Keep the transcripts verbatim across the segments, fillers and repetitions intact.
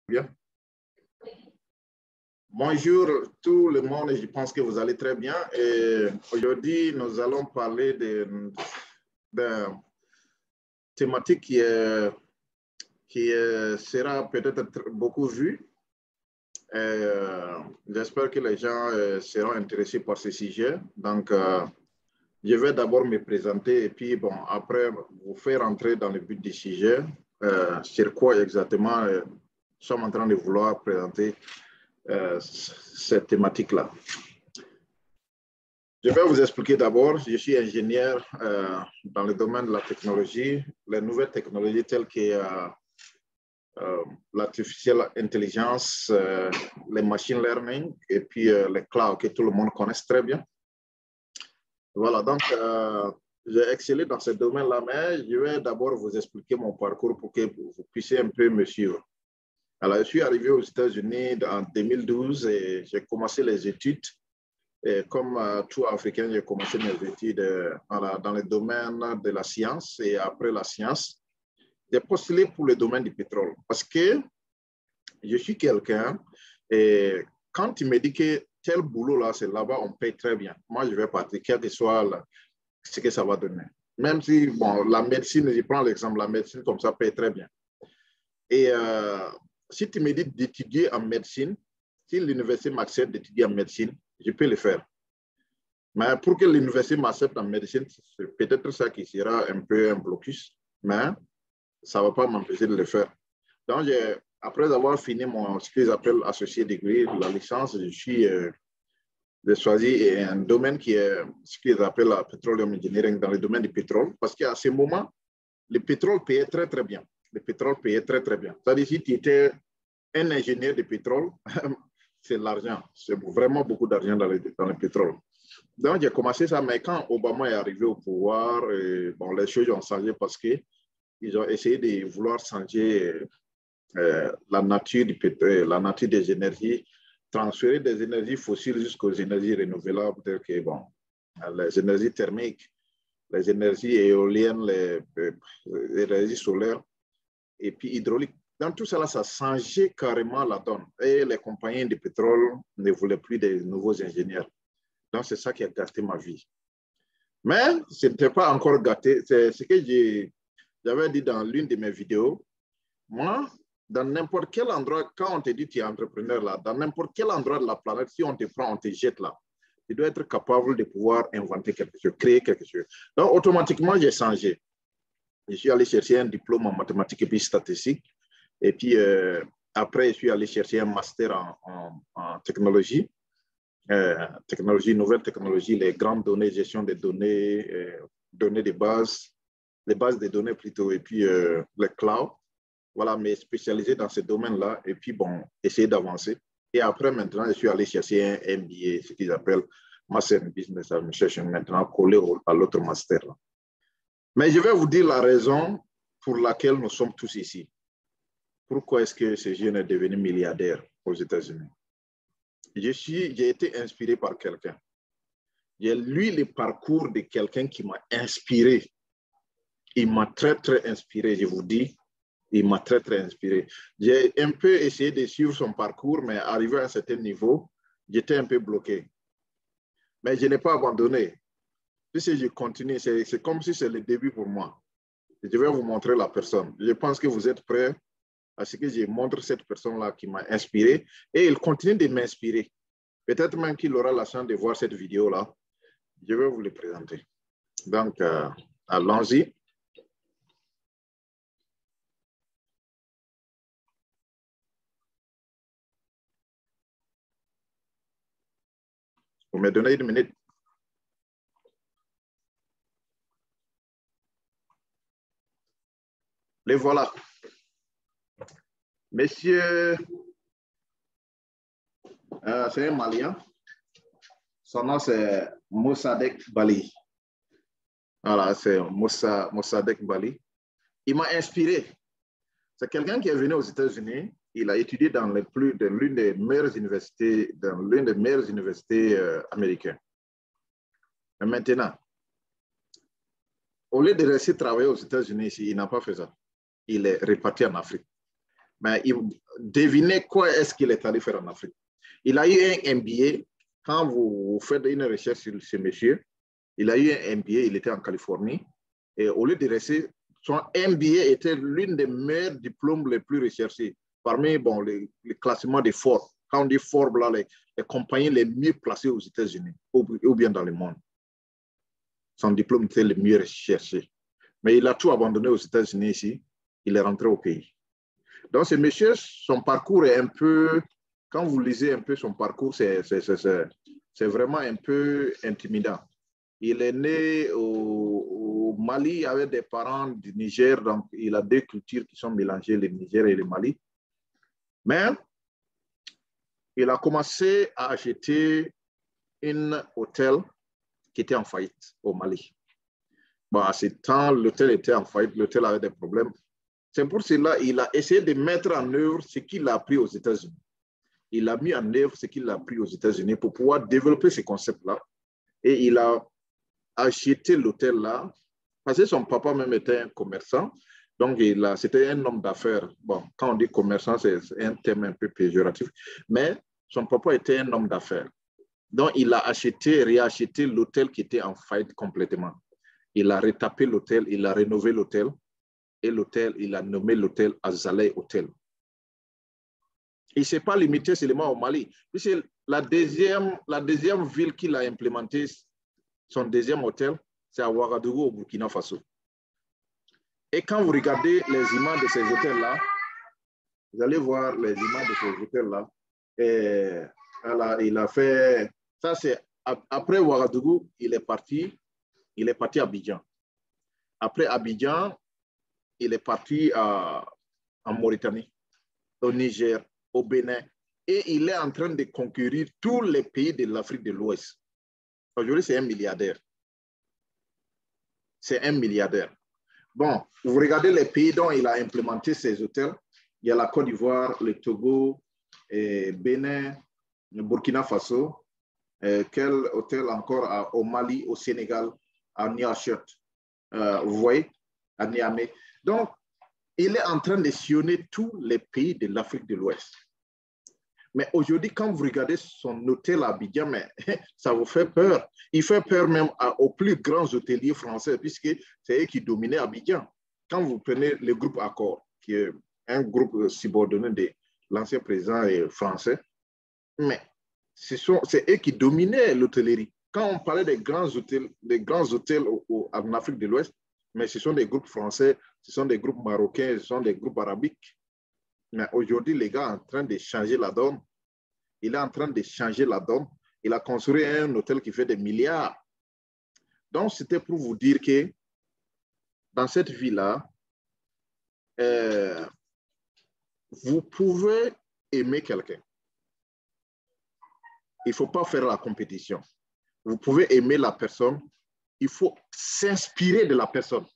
Bien. Bonjour tout le monde, je pense que vous allez très bien. Et aujourd'hui, nous allons parler d'une thématique qui, est, qui est, sera peut-être beaucoup vue. Euh, J'espère que les gens euh, seront intéressés par ce sujet. Donc, euh, je vais d'abord me présenter et puis, bon, après, vous faire entrer dans le but du sujet. Euh, sur quoi exactement euh, nous sommes en train de vouloir présenter euh, cette thématique-là. Je vais vous expliquer d'abord. Je suis ingénieur euh, dans le domaine de la technologie, les nouvelles technologies telles que euh, euh, l'artificielle intelligence, euh, les machine learning et puis euh, les clouds que tout le monde connaît très bien. Voilà, donc euh, j'ai excellé dans ce domaine-là, mais je vais d'abord vous expliquer mon parcours pour que vous puissiez un peu me suivre. Alors, je suis arrivé aux États-Unis en deux mille douze et j'ai commencé les études. Et comme euh, tout Africain, j'ai commencé mes études euh, dans, dans le domaine de la science. Et après la science, j'ai postulé pour le domaine du pétrole. Parce que je suis quelqu'un, et quand il me dit que tel boulot-là, c'est là-bas, on paye très bien. Moi, je vais partir, quel que soit là, ce que ça va donner. Même si, bon, la médecine, je prends l'exemple, la médecine comme ça paye très bien. Et euh, si tu me dis d'étudier en médecine, si l'université m'accepte d'étudier en médecine, je peux le faire. Mais pour que l'université m'accepte en médecine, c'est peut-être ça qui sera un peu un blocus, mais ça ne va pas m'empêcher de le faire. Donc, après avoir fini mon, ce qu'ils appellent associé degré, la licence, je suis euh, j'ai choisi un domaine qui est ce qu'ils appellent la petroleum engineering dans le domaine du pétrole, parce qu'à ce moment, le pétrole payait très, très bien. Le pétrole payait très, très bien. C'est-à-dire, si tu étais un ingénieur de pétrole, c'est l'argent. C'est vraiment beaucoup d'argent dans le, dans le pétrole. Donc, j'ai commencé ça, mais quand Obama est arrivé au pouvoir, et, bon, les choses ont changé parce qu'ils ont essayé de vouloir changer euh, la nature du pétrole, la nature des énergies, transférer des énergies fossiles jusqu'aux énergies renouvelables, telles que bon, les énergies thermiques, les énergies éoliennes, les, les énergies solaires et puis hydrauliques. Dans tout cela, ça a changé carrément la donne. Et les compagnies de pétrole ne voulaient plus de nouveaux ingénieurs. Donc, c'est ça qui a gâté ma vie. Mais ce n'était pas encore gâté. C'est ce que j'avais dit dans l'une de mes vidéos. Moi, dans n'importe quel endroit, quand on te dit que tu es entrepreneur là, dans n'importe quel endroit de la planète, si on te prend, on te jette là, tu dois être capable de pouvoir inventer quelque chose, créer quelque chose. Donc, automatiquement, j'ai changé. Je suis allé chercher un diplôme en mathématiques et puis statistique. Et puis, euh, après, je suis allé chercher un master en, en, en technologie. Euh, technologie, nouvelles technologies, les grandes données, gestion des données, euh, données de base, les bases des données plutôt, et puis euh, les clouds. Voilà, mais spécialisé dans ce domaine-là, et puis bon, essayer d'avancer. Et après, maintenant, je suis allé chercher un M B A, ce qu'ils appellent Master in Business Administration, maintenant collé à l'autre master. Là. Mais je vais vous dire la raison pour laquelle nous sommes tous ici. Pourquoi est-ce que ce jeune est devenu milliardaire aux États-Unis? Je suis, j'ai été inspiré par quelqu'un. J'ai lu le parcours de quelqu'un qui m'a inspiré. Il m'a très, très inspiré, je vous dis. Il m'a très, très inspiré. J'ai un peu essayé de suivre son parcours, mais arrivé à un certain niveau, j'étais un peu bloqué. Mais je n'ai pas abandonné. Si je continue, c'est comme si c'est le début pour moi. Je vais vous montrer la personne. Je pense que vous êtes prêts à ce que je montre cette personne-là qui m'a inspiré et il continue de m'inspirer. Peut-être même qu'il aura la chance de voir cette vidéo-là. Je vais vous le présenter. Donc, euh, allons-y. Vous me donnez une minute. Les voilà. Monsieur, euh, c'est un Malien. Son nom, c'est Mossadegh Bali. Voilà, c'est Moussa, Mossadegh Bali. Il m'a inspiré. C'est quelqu'un qui est venu aux États-Unis. Il a étudié dans les plus de l'une des meilleures universités, dans l'une des meilleures universités euh, américaines. Mais maintenant, au lieu de rester travailler aux États-Unis ici, il n'a pas fait ça. Il est reparti en Afrique. Mais il, devinez quoi est-ce qu'il est allé faire en Afrique. Il a eu un M B A. Quand vous faites une recherche sur ce monsieur, il a eu un M B A, il était en Californie. Et au lieu de rester, son M B A était l'une des meilleurs diplômes les plus recherchés. Parmi bon, les, les classements des Forbes. Quand on dit Forbes, là, les, les compagnies les mieux placées aux États-Unis ou, ou bien dans le monde. Son diplôme était le mieux recherché. Mais il a tout abandonné aux États-Unis ici. Il est rentré au pays. Donc, ce monsieur, son parcours est un peu... Quand vous lisez un peu son parcours, c'est vraiment un peu intimidant. Il est né au, au Mali avec des parents du Niger. Donc, il a deux cultures qui sont mélangées, le Niger et le Mali. Mais il a commencé à acheter un hôtel qui était en faillite au Mali. Bon, à ce temps, l'hôtel était en faillite, l'hôtel avait des problèmes. C'est pour cela qu'il a essayé de mettre en œuvre ce qu'il a appris aux États-Unis. Il a mis en œuvre ce qu'il a appris aux États-Unis pour pouvoir développer ces concepts-là. Et il a acheté l'hôtel-là, parce que son papa même était un commerçant. Donc, c'était un homme d'affaires. Bon, quand on dit commerçant, c'est un terme un peu péjoratif. Mais son papa était un homme d'affaires. Donc, il a acheté, réacheté l'hôtel qui était en faillite complètement. Il a retapé l'hôtel, il a rénové l'hôtel. Et l'hôtel, il a nommé l'hôtel Azaleh Hotel. Il ne s'est pas limité seulement au Mali. C'est la deuxième, la deuxième ville qu'il a implémenté, son deuxième hôtel, c'est à Ouagadougou, au Burkina Faso. Et quand vous regardez les images de ces hôtels-là, vous allez voir les images de ces hôtels-là. Et voilà, il a fait... Ça, c'est... Après Ouagadougou, il est parti, il est parti à Abidjan. Après Abidjan, il est parti à, en Mauritanie, au Niger, au Bénin, et il est en train de conquérir tous les pays de l'Afrique de l'Ouest. Aujourd'hui, c'est un milliardaire. C'est un milliardaire. Bon, vous regardez les pays dont il a implémenté ces hôtels. Il y a la Côte d'Ivoire, le Togo, et Bénin, le Burkina Faso. Et quel hôtel encore à, au Mali, au Sénégal, à Nouakchott. Euh, vous voyez, à Niamey. Donc, il est en train de sillonner tous les pays de l'Afrique de l'Ouest. Mais aujourd'hui, quand vous regardez son hôtel à Abidjan, mais, ça vous fait peur. Il fait peur même à, aux plus grands hôteliers français, puisque c'est eux qui dominaient Abidjan. Quand vous prenez le groupe Accor, qui est un groupe subordonné de l'ancien président français, mais c'est eux qui dominaient l'hôtellerie. Quand on parlait des grands hôtels, des grands hôtels au, au, en Afrique de l'Ouest, mais ce sont des groupes français, ce sont des groupes marocains, ce sont des groupes arabiques. Mais aujourd'hui, les gars sont en train de changer la donne. Il est en train de changer la donne. Il a construit un hôtel qui fait des milliards. Donc, c'était pour vous dire que dans cette vie-là, euh, vous pouvez aimer quelqu'un. Il ne faut pas faire la compétition. Vous pouvez aimer la personne. Il faut s'inspirer de la personne.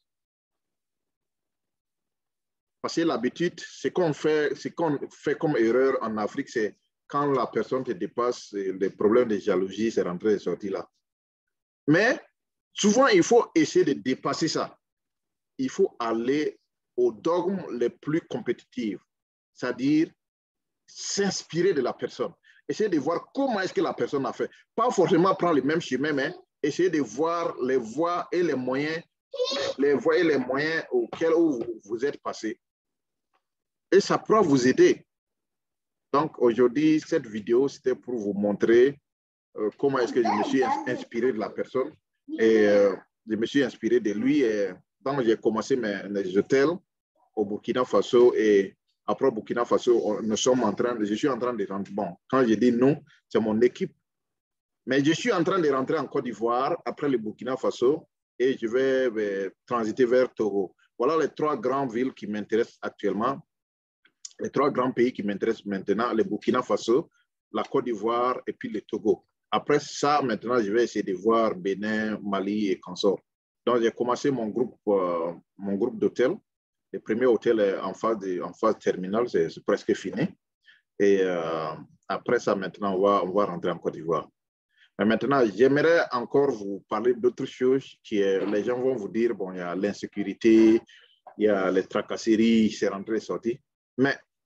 Parce que l'habitude, ce qu'on fait, ce qu'on fait comme erreur en Afrique, c'est quand la personne te dépasse, les problèmes de jalousie, c'est rentré et sorti là. Mais souvent, il faut essayer de dépasser ça. Il faut aller aux dogmes les plus compétitifs, c'est-à-dire s'inspirer de la personne. Essayer de voir comment est-ce que la personne a fait. Pas forcément prendre le même chemin, mais essayer de voir les voies et les moyens, les voies et les moyens auxquels vous êtes passé. Et ça pourra vous aider. Donc aujourd'hui, cette vidéo, c'était pour vous montrer euh, comment est-ce que je me suis inspiré de la personne. Et euh, je me suis inspiré de lui. Et donc j'ai commencé mes, mes hôtels au Burkina Faso. Et après Burkina Faso, on, nous sommes en train de, je suis en train de rentrer. Bon, quand je dis non, c'est mon équipe. Mais je suis en train de rentrer en Côte d'Ivoire après le Burkina Faso. Et je vais euh, transiter vers Togo. Voilà les trois grandes villes qui m'intéressent actuellement. Les trois grands pays qui m'intéressent maintenant, le Burkina Faso, la Côte d'Ivoire et puis le Togo. Après ça, maintenant, je vais essayer de voir Bénin, Mali et consorts. Donc, j'ai commencé mon groupe, euh, mon groupe d'hôtels. Le premier hôtel est en phase, de, en phase terminale, c'est presque fini. Et euh, après ça, maintenant, on va, on va rentrer en Côte d'Ivoire. Mais maintenant, j'aimerais encore vous parler d'autres choses qui est, les gens vont vous dire, bon, il y a l'insécurité, il y a les tracasseries, c'est rentré et sorti. Mais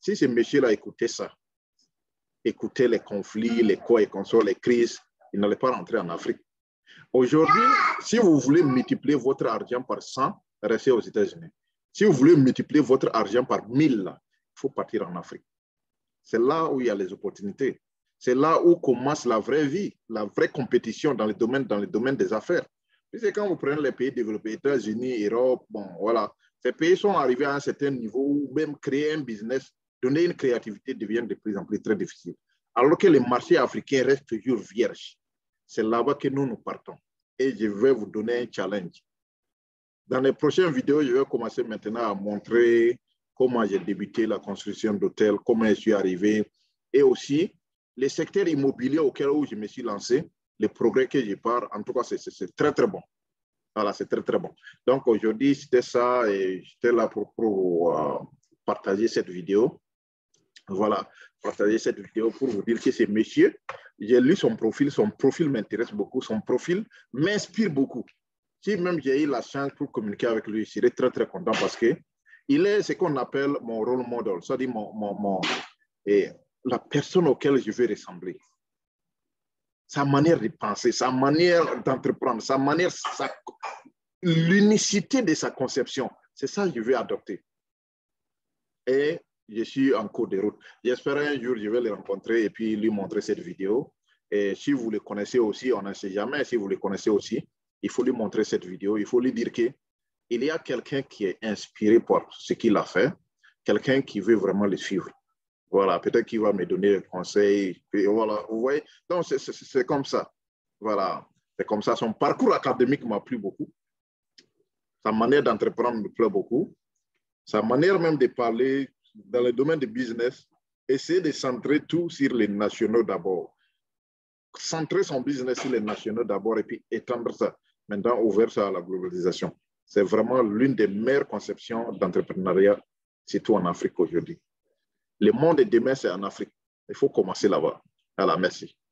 Si ces messieurs-là écoutaient ça, écoutaient les conflits, les quoi et consorts, les crises, ils n'allaient pas rentrer en Afrique. Aujourd'hui, si vous voulez multiplier votre argent par cent, restez aux États-Unis. Si vous voulez multiplier votre argent par mille, il faut partir en Afrique. C'est là où il y a les opportunités. C'est là où commence la vraie vie, la vraie compétition dans le domaine, dans le domaine des affaires. C'est quand vous prenez les pays développés, États-Unis, Europe, bon, voilà, ces pays sont arrivés à un certain niveau où même créer un business, donner une créativité devient de plus en plus très difficile. Alors que les marchés africains restent toujours vierges. C'est là-bas que nous, nous partons. Et je vais vous donner un challenge. Dans les prochaines vidéos, je vais commencer maintenant à montrer comment j'ai débuté la construction d'hôtels, comment je suis arrivé, et aussi les secteurs immobiliers auxquels je me suis lancé, les progrès que je pars, en tout cas, c'est très, très bon. Voilà, c'est très, très bon. Donc, aujourd'hui, c'était ça, et j'étais là pour, pour euh, partager cette vidéo. Voilà, partager cette vidéo pour vous dire que ce monsieur, j'ai lu son profil, son profil m'intéresse beaucoup, son profil m'inspire beaucoup. Si même j'ai eu la chance pour communiquer avec lui, je serais très, très content parce que il est ce qu'on appelle mon role model, c'est-à-dire mon, mon, mon, et la personne auquel je veux ressembler. Sa manière de penser, sa manière d'entreprendre, sa manière, l'unicité de sa conception, c'est ça que je veux adopter. Et je suis en cours de route. J'espère un jour, je vais le rencontrer et puis lui montrer cette vidéo. Et si vous le connaissez aussi, on ne sait jamais, si vous le connaissez aussi, il faut lui montrer cette vidéo. Il faut lui dire qu'il y a quelqu'un qui est inspiré par ce qu'il a fait, quelqu'un qui veut vraiment le suivre. Voilà, peut-être qu'il va me donner des conseils. Et voilà, vous voyez, donc c'est comme ça. Voilà, c'est comme ça. Son parcours académique m'a plu beaucoup. Sa manière d'entreprendre me plaît beaucoup. Sa manière même de parler dans le domaine du business, essayer de centrer tout sur les nationaux d'abord. Centrer son business sur les nationaux d'abord et puis étendre ça. Maintenant, ouvrir ça à la globalisation. C'est vraiment l'une des meilleures conceptions d'entrepreneuriat, surtout en Afrique aujourd'hui. Le monde de demain, c'est en Afrique. Il faut commencer là-bas. Voilà, merci.